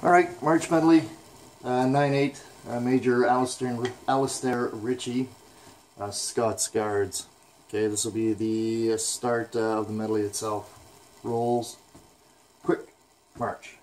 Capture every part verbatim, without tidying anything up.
Alright, March Medley, uh, nine eight, uh, Major Alistair, Alistair Ritchie, uh, Scots Guards. Okay, this will be the start uh, of the medley itself. Rolls, quick, march.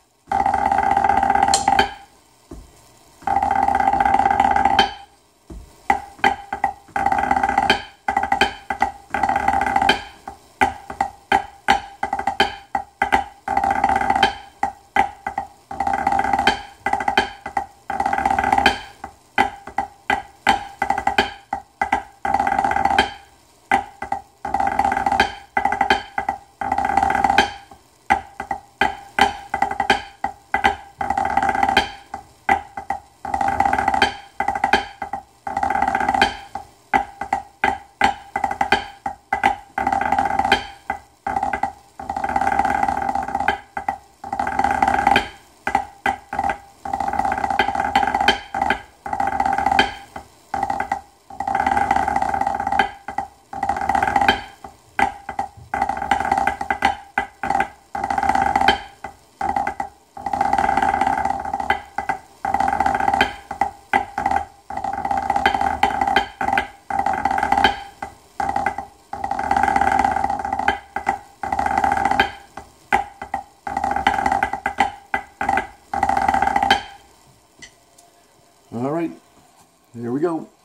Alright, here we go.